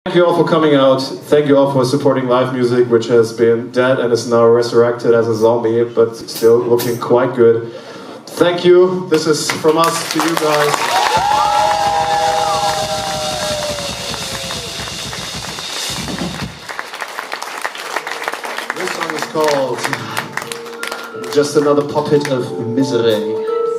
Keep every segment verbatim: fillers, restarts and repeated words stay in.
Thank you all for coming out. Thank you all for supporting live music, which has been dead and is now resurrected as a zombie, but still looking quite good. Thank you. This is from us to you guys. This song is called Just Another Puppet of Misery.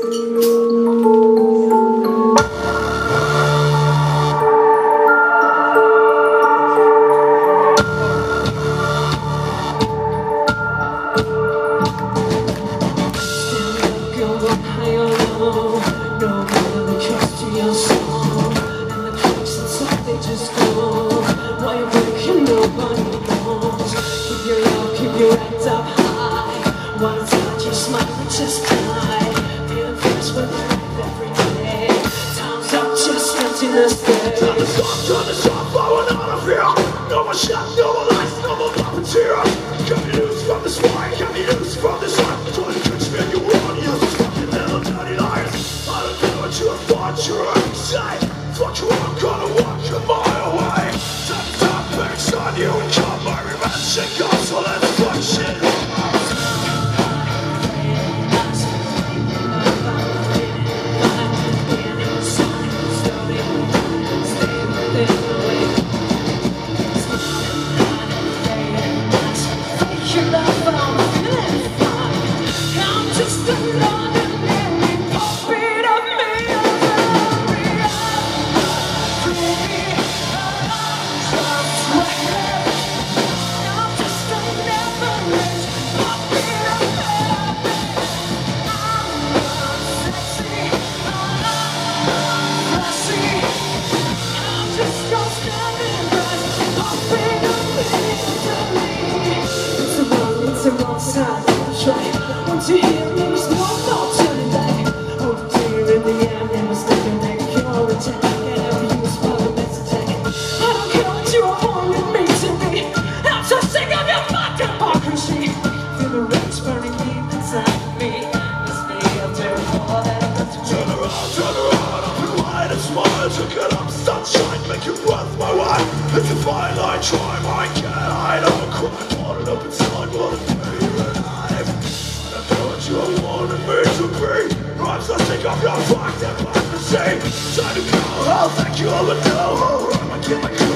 Turn this off, turn this off, I want out of here. No more shot, no more lights, no more puppeteer. Can be loose from this wine, can be loose from this heart. Try to catch me and you won't use these fucking little dirty liars. I don't care what you thought you were inside. Fuck you, I'm gonna walk a mile away. Time to top backs on you and call my revenge and go, so let's fuck shit. Once you hear me, there's no more turning back. Oh dear, in the end, they must take a neck. Your attack, and every use for the best attack. I don't care what you wanted me to be. I'm so sick of your fucking hypocrisy. Feel the rage burning deep inside me. It's me, I'm terrible that I've got to be. Turn around, turn around, I'll be wide and smile. To get up, sunshine, make it worth my while. It's a fine line, try my cat. I don't cry, caught it up inside, what a pain and alive. You wanted me to be. I'm so sick of your fucking hypocrisy. Time to go, I'll thank you, but no. I'm gonna get my